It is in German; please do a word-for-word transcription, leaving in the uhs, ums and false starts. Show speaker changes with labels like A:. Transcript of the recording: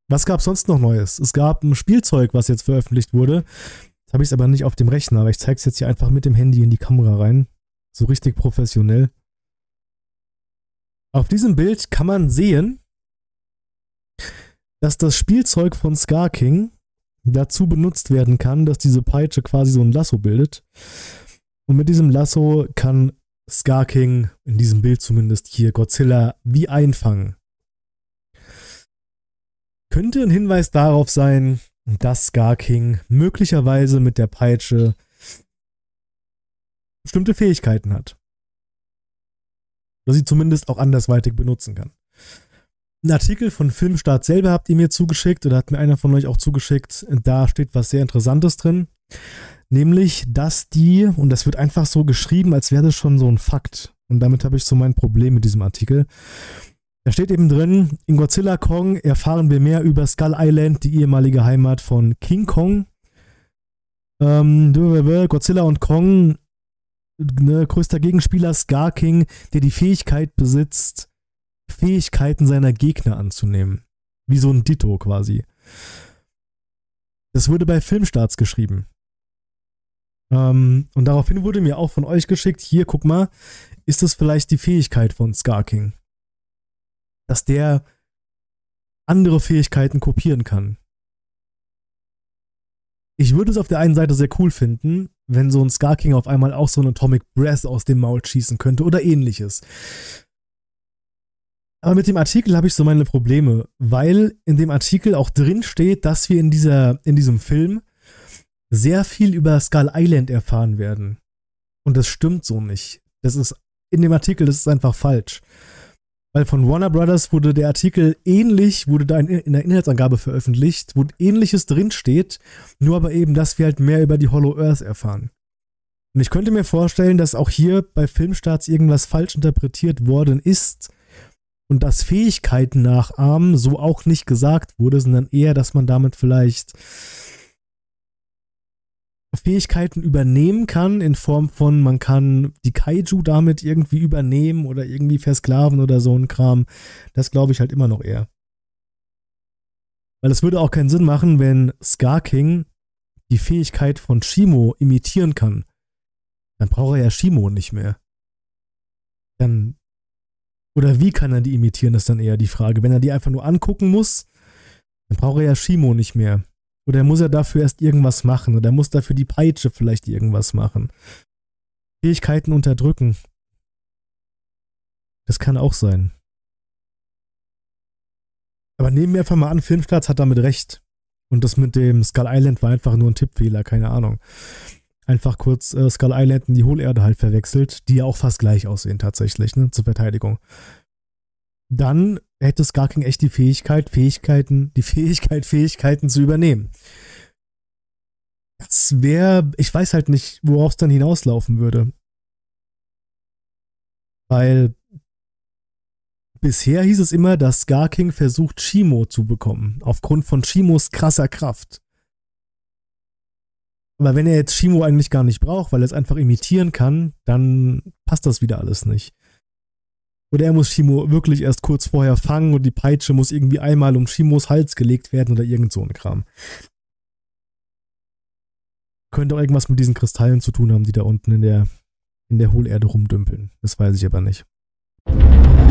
A: Was gab es sonst noch Neues? Es gab ein Spielzeug, was jetzt veröffentlicht wurde. Jetzt habe ich es aber nicht auf dem Rechner, aber ich zeige es jetzt hier einfach mit dem Handy in die Kamera rein. So richtig professionell. Auf diesem Bild kann man sehen, dass das Spielzeug von Scar King dazu benutzt werden kann, dass diese Peitsche quasi so ein Lasso bildet. Und mit diesem Lasso kann Scar King, in diesem Bild zumindest hier, Godzilla wie einfangen. Könnte ein Hinweis darauf sein, dass Scar King möglicherweise mit der Peitsche bestimmte Fähigkeiten hat. Oder sie zumindest auch andersweitig benutzen kann. Ein Artikel von Filmstart selber habt ihr mir zugeschickt, oder hat mir einer von euch auch zugeschickt, da steht was sehr Interessantes drin. Nämlich, dass die, und das wird einfach so geschrieben, als wäre das schon so ein Fakt. Und damit habe ich so mein Problem mit diesem Artikel. Da steht eben drin, in Godzilla Kong erfahren wir mehr über Skull Island, die ehemalige Heimat von King Kong. Ähm, Godzilla und Kong, ne, größter Gegenspieler Scar King, der die Fähigkeit besitzt, Fähigkeiten seiner Gegner anzunehmen. Wie so ein Ditto quasi. Das wurde bei Filmstarts geschrieben. Ähm, und daraufhin wurde mir auch von euch geschickt, hier, guck mal, ist das vielleicht die Fähigkeit von Scar King? Dass der andere Fähigkeiten kopieren kann. Ich würde es auf der einen Seite sehr cool finden, wenn so ein Scar King auf einmal auch so ein Atomic Breath aus dem Maul schießen könnte oder ähnliches. Aber mit dem Artikel habe ich so meine Probleme, weil in dem Artikel auch drin steht, dass wir in, dieser, in diesem Film sehr viel über Skull Island erfahren werden. Und das stimmt so nicht. Das ist in dem Artikel, das ist einfach falsch. Weil von Warner Brothers wurde der Artikel ähnlich, wurde da in der Inhaltsangabe veröffentlicht, wo ähnliches drinsteht, nur aber eben, dass wir halt mehr über die Hollow Earth erfahren. Und ich könnte mir vorstellen, dass auch hier bei Filmstarts irgendwas falsch interpretiert worden ist und dass Fähigkeiten nachahmen so auch nicht gesagt wurde, sondern eher, dass man damit vielleicht Fähigkeiten übernehmen kann, in Form von, man kann die Kaiju damit irgendwie übernehmen oder irgendwie versklaven oder so ein Kram. Das glaube ich halt immer noch eher. Weil es würde auch keinen Sinn machen, wenn Scar King die Fähigkeit von Shimo imitieren kann. Dann braucht er ja Shimo nicht mehr. Dann, oder wie kann er die imitieren, ist dann eher die Frage. Wenn er die einfach nur angucken muss, dann braucht er ja Shimo nicht mehr. Oder muss er dafür erst irgendwas machen? Oder muss dafür die Peitsche vielleicht irgendwas machen? Fähigkeiten unterdrücken. Das kann auch sein. Aber nehmen wir einfach mal an, Filmstarts hat damit recht. Und das mit dem Skull Island war einfach nur ein Tippfehler, keine Ahnung. Einfach kurz äh, Skull Island in die Hohlerde halt verwechselt, die ja auch fast gleich aussehen tatsächlich, ne, zur Verteidigung. Dann hätte Scar King echt die Fähigkeit, Fähigkeiten, die Fähigkeit, Fähigkeiten zu übernehmen. Das wäre, ich weiß halt nicht, worauf es dann hinauslaufen würde. Weil bisher hieß es immer, dass Scar King versucht, Shimo zu bekommen, aufgrund von Shimos krasser Kraft. Aber wenn er jetzt Shimo eigentlich gar nicht braucht, weil er es einfach imitieren kann, dann passt das wieder alles nicht. Oder er muss Shimo wirklich erst kurz vorher fangen und die Peitsche muss irgendwie einmal um Shimos Hals gelegt werden oder irgend so ein Kram. Könnte auch irgendwas mit diesen Kristallen zu tun haben, die da unten in der, in der Hohlerde rumdümpeln. Das weiß ich aber nicht.